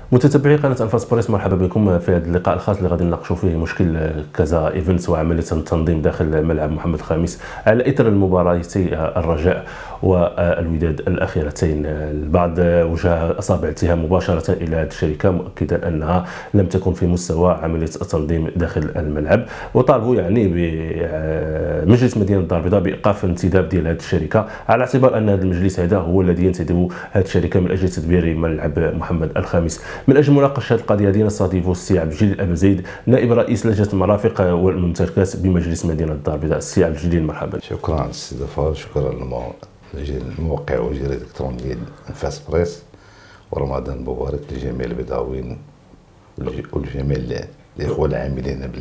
متتبعي قناه انفاس بريس، مرحبا بكم في هذا اللقاء الخاص اللي غادي نناقشوا فيه مشكل كذا ايفنتس وعمليه التنظيم داخل ملعب محمد الخامس على اثر المباراتين الرجاء والوداد الاخيرتين. البعض وجه اصابع اتهام مباشره الى هذه الشركه مؤكدا انها لم تكن في مستوى عمليه التنظيم داخل الملعب، وطالبوا يعني بمجلس مدينه الدار البيضاء بايقاف الانتداب ديال هذه الشركه، على اعتبار ان هذا المجلس هذا هو الذي ينتدب هذه الشركه من اجل تدبير ملعب محمد الخامس. من اجل مناقشه هذه القضيه دينا نستضيف السي عبد الجليل ابا زيد، نائب رئيس لجنه المرافق والممتلكات بمجلس مدينه الدار البيضاء. السي عبد الجليل مرحبا. شكرا على الاستضافه، شكرا للموقع والجريده الالكترونيه انفاس بريس، ورمضان مبارك لجميع البيضاويين والجميع الاخوه العاملين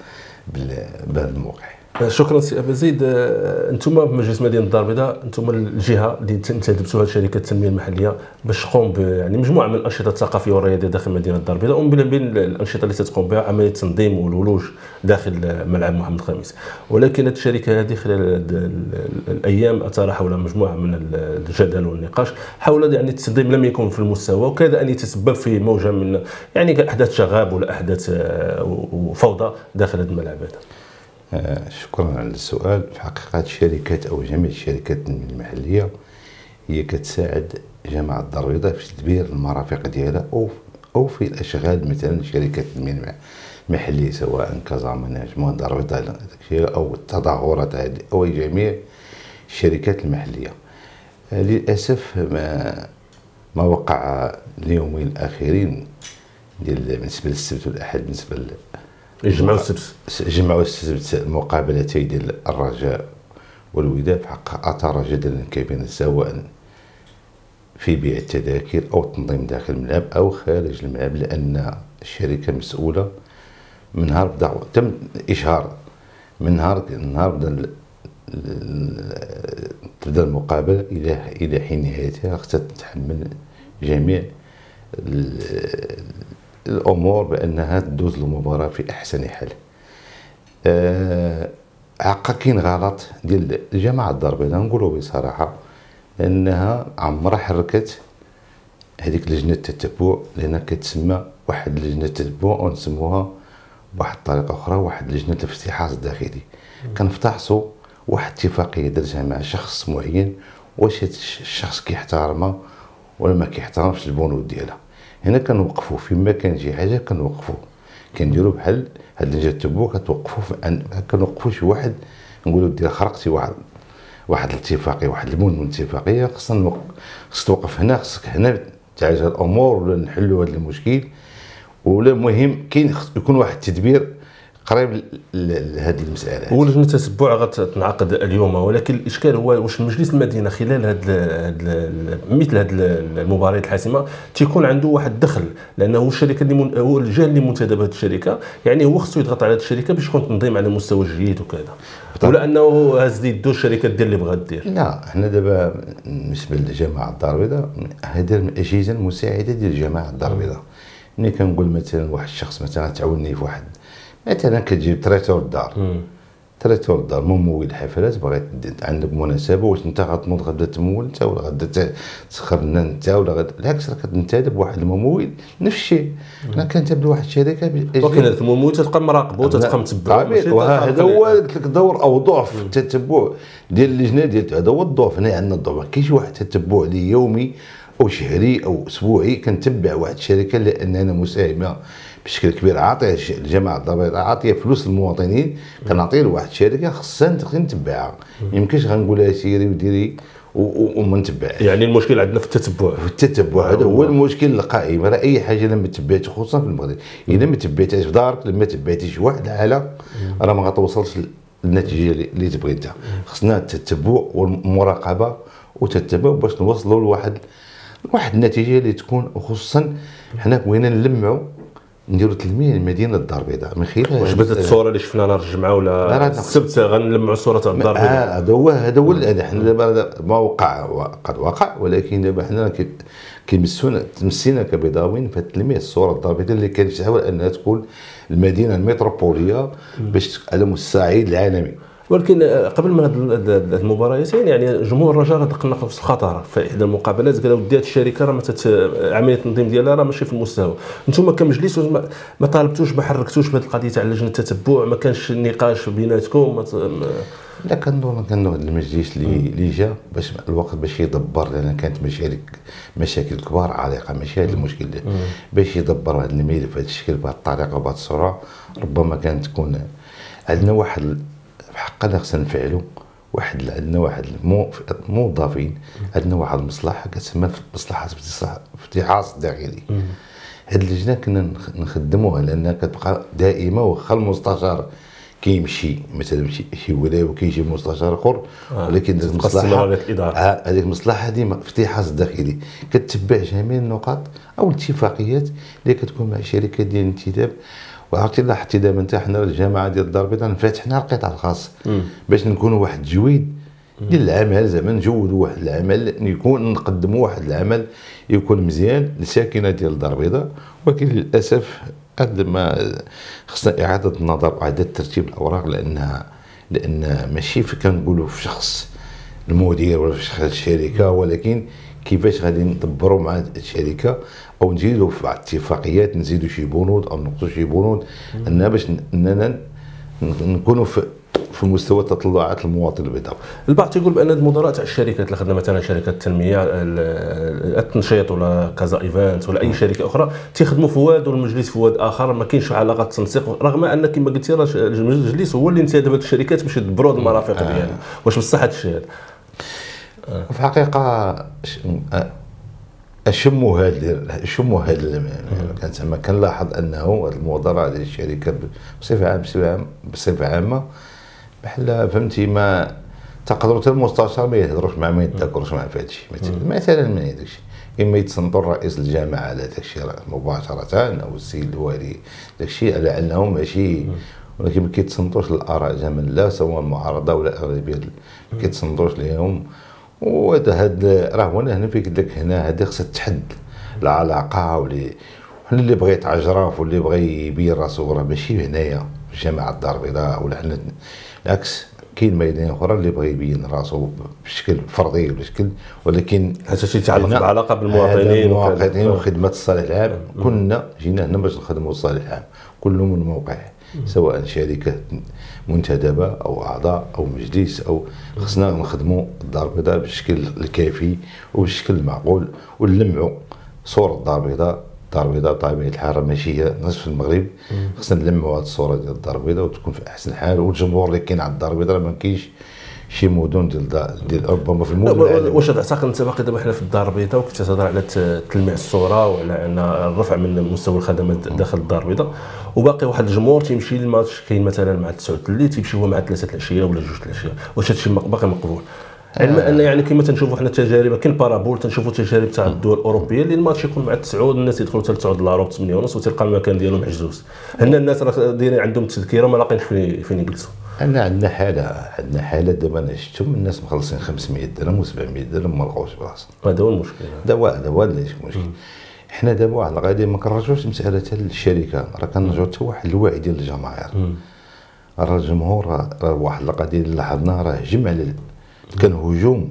بهذا الموقع. شكرا سي ابا زيد. انتم بمجلس مدينه الدار البيضاء، انتم الجهه اللي انتدبتوها شركه التنميه المحليه باش تقوم يعني مجموعه من الانشطه الثقافيه والرياضيه داخل مدينه الدار البيضاء، ومن بين الانشطه اللي تقوم بها عمليه التنظيم والولوج داخل ملعب محمد الخامس. ولكن هذه الشركه هذه خلال الايام اثار حول مجموعه من الجدل والنقاش حول يعني التنظيم لم يكن في المستوى، وكاد ان يتسبب في موجه من يعني احداث شغاب ولا احداث وفوضى داخل هذا الملعب هذا. شكرا على السؤال. في حقيقة الشركات أو جميع الشركات المحلية هي كتساعد جامعة الدار البيضاء في تدبير المرافق ديالها أو في الأشغال، مثلا شركات التنمية المحلية سواء كازا مناجمون الدار البيضاء أو التظاهرات هذه أو جميع الشركات المحلية. للأسف ما وقع اليومين الأخيرين بالنسبة للسبت والأحد، بالنسبة جمعوا السبت المقابلتين ديال الرجاء والوداد، في حق اثار جدلا كبيرا سواء في بيع التذاكر او التنظيم داخل الملعب او خارج الملعب، لان الشركه مسؤوله من نهار تم الاشهار، من نهار تبدا المقابله الى حين نهايتها خصها تتحمل جميع الامور بانها تدوز المباراه في احسن حال. حقا كاين غلط ديال جامعه الدار البيضاء، نقولوا بصراحه، لانها عمرها حركت هذيك لجنه التتبع، لانها كتسمى واحد لجنه التتبع ونسموها بواحد الطريقه اخرى واحد لجنه الافتحاص الداخلي. كنفتحصوا واحد اتفاقيه درتها مع شخص معين، واش هذا الشخص كيحترمها ولا ما كيحترمش البنود ديالها. هنا كنوقفوا فيما كان شي حاجه كنوقفوا، كنديروا بحال هاد لجنه التبع كتوقفوا كنوقفوا شي واحد، نقولوا دير خرقتي واحد الاتفاقيه، واحد البنود من الاتفاقيه، خص توقف هنا، خصك هنا تعالج هاد الامور ولا نحلوا هذا المشكل، ولا المهم كاين يكون واحد التدبير قريب لهذه المساله. ولجنه التتبع غتنعقد اليوم، ولكن الاشكال هو واش مجلس المدينه خلال مثل هذه المباريات الحاسمه تيكون عنده واحد الدخل، لانه هو الشركه اللي هو الجهه اللي منتدبه هذه الشركه، يعني هو خصو يضغط على هذه الشركه باش تكون تنظيم على مستوى جيد وكذا، ولا انه هاز يدو الشركه دير اللي بغات دير. لا، حنا دابا بالنسبه لجامعه الدار البيضاء هذا من الاجهزه المساعده ديال جامعه الدار البيضاء. ملي كنقول مثلا واحد الشخص مثلا تعاوني في واحد، مثلا كتجيب تريتور الدار، تريتور الدار ممول الحفلات، بغيت عندك مناسبه، واش انت غتنوض غدا تمول انت ولا غدا تسخر لنا انت ولا غدا، بالعكس راه كتنتدب واحد الممول نفس الشيء. انا كنتبع واحد الشركه ولكن هذاك الممول تبقى مراقبه وتبقى متبعه، وهذا هو قلت لك دور او ضعف التتبع ديال اللجنه ديال هذا هو الضعف. هنا عندنا الضعف، ما كاينش واحد التتبع لي يومي او شهري او اسبوعي كنتبع واحد الشركه، لان انا مساهمه بشكل كبير، عاطيه الجامعه الدار البيضاء عاطيه فلوس للمواطنين، كنعطيه لواحد الشركه خصها نتبعها، ما يمكنش غنقولها سيري وديري وما نتبعهاش. يعني المشكل عندنا في التتبع، هذا هو المشكل القائم. راه اي حاجه لما تبعت خصوصا في المغرب، اذا ما تبعتهاش في دارك، لما تبعتيش واحد الحاله راه ما غتوصلش للنتيجه اللي تبغي انت. خصنا التتبع والمراقبه وتتبع باش نوصلوا لواحد النتيجه اللي تكون، وخصوصا حنا بغينا نلمعوا نديروا تلميع لمدينه الدار البيضاء من خلال واش بدات الصوره اللي شفنا نهار الجمعه ولا السبت غنلمعوا صوره تاع الدار البيضاء. هذا هو حنا دابا ما وقع قد وقع، ولكن دابا حنا تمسينا كبيضاويين في تلميع الصوره الدار البيضاء اللي كتحاول انها تكون المدينه المتروبوليه باش على الصعيد العالمي. ولكن قبل ما هاد المباراتين يعني جمهور الرجاء راه دق نفس الخطر في احدى المقابلات، قال ودي هاد الشركه راه عمليه التنظيم ديالها راه ماشي في المستوى. انتم كمجلس ما طالبتوش، ما حركتوش بهذه القضيه تاع لجنه التتبع؟ ما كانش نقاش بيناتكم؟ لا، كنظن المجلس اللي جا باش الوقت باش يدبر، لان كانت مشاكل كبار عالقه، ماشي هذا المشكل باش يدبر هذا الملف بهذا الشكل بهذه الطريقه وبهذه الصوره. ربما كانت تكون عندنا واحد بحقنا خصنا نفعلوا عندنا واحد الموظفين، عندنا واحد المصلحه كتسمى مصلحه افتحاص داخلي. هذه اللجنه كنا نخدموها لانها كتبقى دائمه، واخا المستشار كيمشي مثلا شي ولايه وكيجي مستشار اخر، ولكن هذيك المصلحه هذيك المصلحه ديما افتحاص داخلي كتتبع جميع النقاط او الاتفاقيات اللي كتكون مع الشركات ديال الانتداب. وعرفتي لاحظتي دابا انت حنا الجماعه ديال الدار البيضاء فتحنا القطاع الخاص باش نكونوا واحد التجويد ديال العمل، زعما نجودوا واحد العمل، نقدموا واحد العمل يكون مزيان للساكنه ديال الدار البيضاء. ولكن للاسف قد ما خصنا اعاده النظر واعاده ترتيب الاوراق، لان ماشي كنقولوا في شخص المدير ولا في شخص الشركه، ولكن كيفاش غادي ندبروا مع الشركه او نزيدوا في بعض الاتفاقيات، نزيدوا شي بنود او نقصوا شي بنود، اننا باش اننا نكونوا في مستوى تطلعات المواطن البيضاوي. البعض تيقول بان المدراء تاع الشركات اللي خدنا مثلا شركه التنميه التنشيط ولا كازا ايفنت ولا اي شركه اخرى تيخدموا في واد والمجلس في واد اخر، ما كاينش علاقه تنسيق، رغم ان كما قلتي راه المجلس هو اللي انتدب هذه الشركات باش يدبروا المرافق ديالهم. واش بصح هذا الشيء هذا؟ في الحقيقه شموا هذا كنلاحظ انه المدراء ديال الشركات بصفه عامه بحال فهمتي ما تقدروا حتى المستشار ما يهضروش معاه، ما يتذكروش معاه في هذا الشيء مثلا من هذاك الشيء. اما يتصنتوا رئيس الجامعه على داك الشيء مباشره او السيد الوالي داك الشيء على انهم ماشي، ولكن ما كيتصنتوش الاراء زعما لا سواء المعارضه ولا الاغلبيه ما كيتصنتوش لهم. وهذا راه هنا فيك لك هنا هذه خصها تحد العلاقه، اللي بغى يتعجرف واللي بغى يبين راسو راه ماشي هنايا في جامعه الدار البيضاء ولا حنا، بالعكس كاين ميادين اخرى اللي بغى يبين راسو بشكل فردي ولا شكل، ولكن هذا الشيء يتعلق بالعلاقه بالمواطنين وخدمه الصالح العام. كنا جينا هنا باش نخدموا الصالح العام كله من موقع، سواء شركه منتدبه او اعضاء او مجلس، او خصنا نخدموا الدار البيضاء بالشكل الكافي وبالشكل المعقول، ونلمعوا صوره الدار البيضاء. الدار البيضاء بطبيعه الحال ماشي هي نصف المغرب، خصنا نلمعوا هذه الصوره ديال الدار البيضاء وتكون في احسن حال. والجمهور اللي كاين على الدار البيضاء ما كاينش شي مدن ديال ربما في المدن. واش تعتقد انت باقي دابا حنا في الدار البيضاء وكنت تهضر على تلميع الصوره وعلى ان الرفع من مستوى الخدمات داخل الدار البيضاء، وباقي واحد الجمهور تيمشي للماتش كاين مثلا مع 9 الليل تيمشي هو مع 3 العشيه ولا 2 العشيه، واش هذا الشيء باقي مقبول؟ علما ان يعني كما تنشوفوا حنا التجارب كاين بارابول، تنشوفوا تجارب تاع الدول الاوروبيه اللي الماتش يكون مع 9 الناس يدخلوا حتى 9 لاروب 8 ونص وتلقى المكان ديالهم محجوز. هنا الناس راه دايرين عندهم التذكيره ما لاقينش فين يجلسوا. عندنا حاله دابا انا شفتهم الناس مخلصين 500 درهم و700 درهم ما لقاوش بلاصه. هذا هو المشكل. هذا هو المشكل. حنا دابا واحد الغادي ما كنرجعوش مساله الشركه، راه كنرجعوا حتى واحد الوعي ديال الجماهير. راه الجمهور راه واحد القضيه اللي لاحظناها، راه هجم على كان هجوم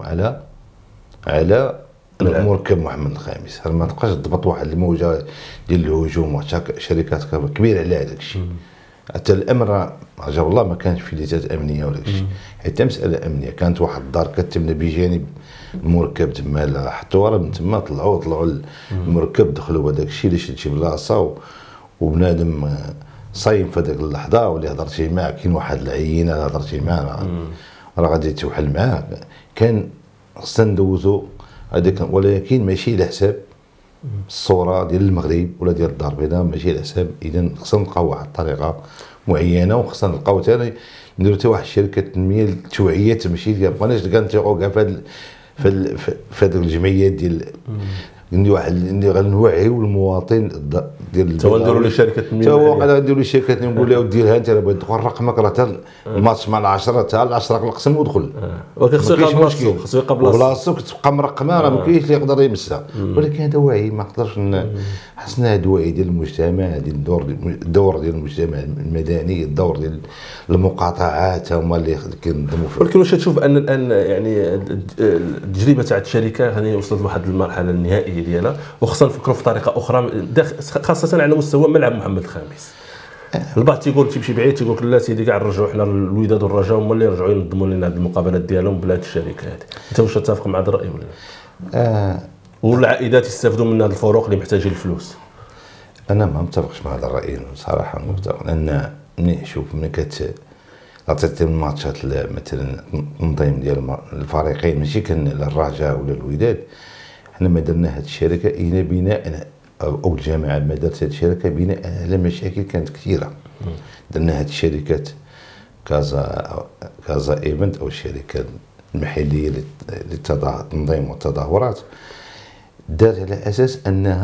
على المركب محمد الخامس. ما تبقاش تضبط واحد الموجه ديال الهجوم وحتى شركات كبيره على هذاك الشيء. حتى الامر عجب الله ما كانش في ليتات امنيه ولا شيء، حتى مساله امنيه. كانت واحد الدار كتبنى بجانب المركب تما، حطوا راه من تما طلعوا المركب دخلوا بهذاك الشيء اللي شد شي بلاصه وبنادم صايم في هذيك اللحظه. واللي هضرتي معاه كاين واحد العينه هضرتي معاه راه غادي توحل معاه. كان خصنا ندوزو هذيك، ولكن ماشي على حساب الصوره ديال المغرب ولا ديال الدار البيضاء، ماشي على حساب. اذا خصنا نلقاو واحد الطريقه معينه، وخصنا نلقاو ثاني نديرو حتى واحد الشركه تنميه التوعيه، ماشي ما بغيناش كاع نتيقوا كاع في هذيك الجمعيات ديال اللي غنوعيو المواطن ديال تو نديروا لشركه التنميه تا هو غنديروا لشركه نقول له ديرها انت راه بغيت تدخل رقمك راه حتى الماتش مع 10 حتى 10 قسم ودخل. ولكن خصو يبقى بلاصتو، خصو يبقى بلاصتو كتبقى مرقمه، راه ما كاينش اللي يقدر يمسها. ولكن هذا وعي ما نقدرش حسنا هذا الوعي ديال المجتمع، ديال الدور ديال المجتمع المدني، الدور ديال المقاطعات هما اللي كينظموا فيه. ولكن واش تشوف ان الان يعني التجربه تاع الشركه يعني وصلت لواحد المرحله النهائيه ديالها، وخصنا نفكروا في طريقه اخرى خاصه على مستوى ملعب محمد الخامس؟ البعض تيقول تيمشي بعيد تيقول لك لا سيدي كاع نرجعوا حنا الوداد والرجاء هما اللي يرجعوا ينظموا لنا هذه المقابلات ديالهم بلا هذه الشركه هذه. انت واش تتفق مع هذا الراي ولا؟ والعائدات يستافدوا من هذه الفروق اللي محتاجين الفلوس؟ انا ما متفقش مع هذا الراي صراحه، متفق. لان ملي شوف ملي عطيتي الماتشات مثلا التنظيم ديال الفريقين ماشي كان الرجاء ولا الوداد، حنا ما درنا هذه الشركه الا بناء او الجامعه ما دارت هذه الشركه بناء على مشاكل كانت كثيره. درنا هذه الشركات كازا ايفنت او الشركه المحليه للتنظيم والتظاهرات، دارت على اساس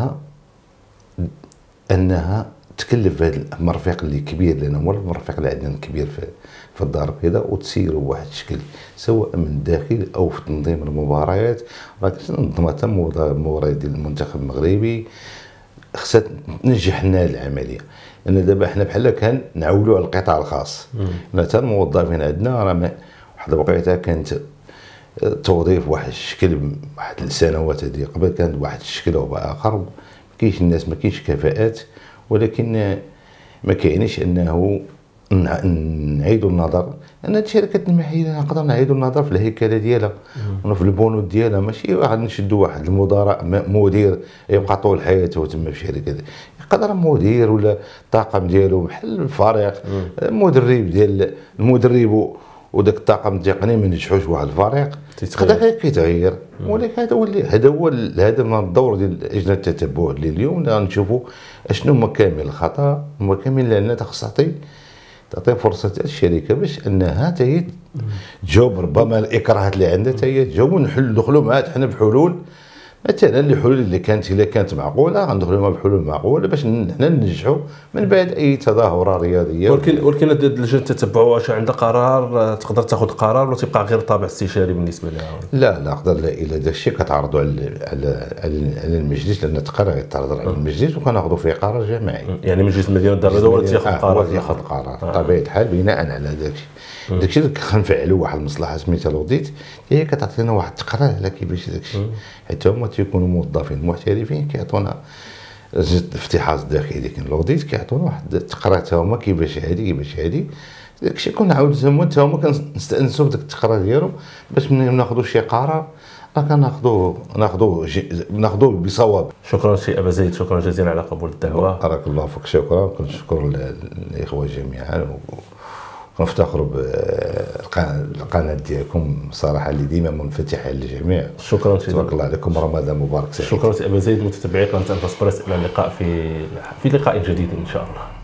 انها تكلف بهذا المرفق اللي كبير، لان هو المرفق اللي عندنا كبير في الدار البيضاء، وتسيروا بواحد الشكل سواء من الداخل او في تنظيم المباريات. راه كتنظمها حتى المباراه ديال المنتخب المغربي خصها تنجح لنا العمليه. لان دابا حنا بحال كان نعولوا على القطاع الخاص. حتى الموظفين عندنا راه واحد الوقيته كانت توظيف بواحد الشكل، واحد السنوات هذه قبل كانت بواحد الشكل او باخر، ما كاينش الناس، ما كاينش كفاءات. ولكن ما كاينش انه نعيدوا النظر. انا الشركات المحليه نقدر نعيدوا النظر في الهيكله ديالها وفي البنود ديالها، ماشي واحد نشدوا واحد المدراء مدير يبقى طول حياته تما في شركه. يقدر مدير ولا الطاقم ديالو بحال الفريق، المدرب ديال المدرب وداك الطاقم التقني ما نجحوش واحد الفريق هذا كيتغير. ولكن هذا هو الدور ديال لجنه التتبع اللي اليوم غنشوفوا اشنو مكامن الخطا، مكامن لان خصها تعطي فرصه للشركه باش انها هي تجاوب ربما الاكراهات اللي عندها هي تجاوب، ندخلوا معها حنا بحلول. مثلا الحلول اللي كانت معقوله غندخلوا معها بحلول معقوله باش حنا ننجحوا من بعد اي تظاهره رياضيه. ولكن لجنه التتبع واش عندها قرار تقدر تاخذ قرار ولا تبقى غير طابع استشاري بالنسبه لها؟ لا اقدر الى داك الشيء كتعرضوا على المجلس، لان التقرير يتعرض على المجلس وكناخذوا فيه قرار جماعي. يعني مجلس مدينه الدار البيضاء هو اللي تياخذ قرار؟ ياخذ قرار بطبيعه الحال بناء على داك الشيء اللي كنفعلوا واحد المصلحه سميتها لوديت، هي كتعطينا واحد التقرير على كيفاش داك الشيء، حيت هما تيكونوا موظفين محترفين كيعطونا الافتحاص الداخلي. كاين لوديت كيعطونا واحد التقرير تا هما كيفاش هادي داكشي كنعاود تا هما كنستانسوا بداك التقرير ديالهم باش ملي ناخذوا شي قرار ناخذوه بصواب. شكرا سي ابا زيد، شكرا جزيلا على قبول الدعوه. بارك الله فيك. شكرا، كنشكر الاخوه جميعا ونفتخروا بالقناه ديالكم صراحه اللي ديما منفتحه للجميع. شكرا سي، تبارك الله عليكم، رمضان مبارك. شكرا سي ابا زيد. متتبعي قناه انفاس بريس، الى اللقاء في لقاء جديد ان شاء الله.